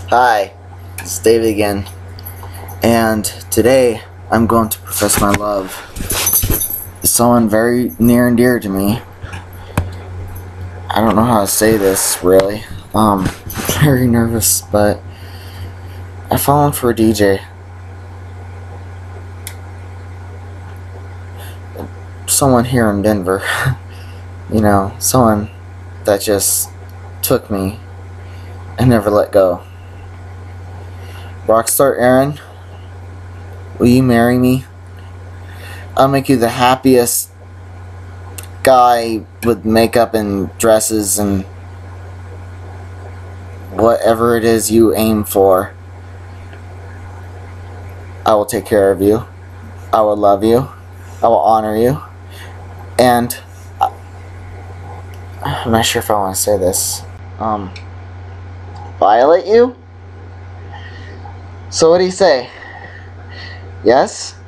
Hi, it's David again, and today I'm going to profess my love to someone very near and dear to me. I don't know how to say this, really. I'm very nervous, but I've fallen for a DJ. Someone here in Denver. You know, someone that just took me and never let go. Rockstar Aaron, will you marry me? I'll make you the happiest guy with makeup and dresses and whatever it is you aim for. I will take care of you. I will love you. I will honor you. And I'm not sure if I want to say this. Violate you? So what do you say? Yes?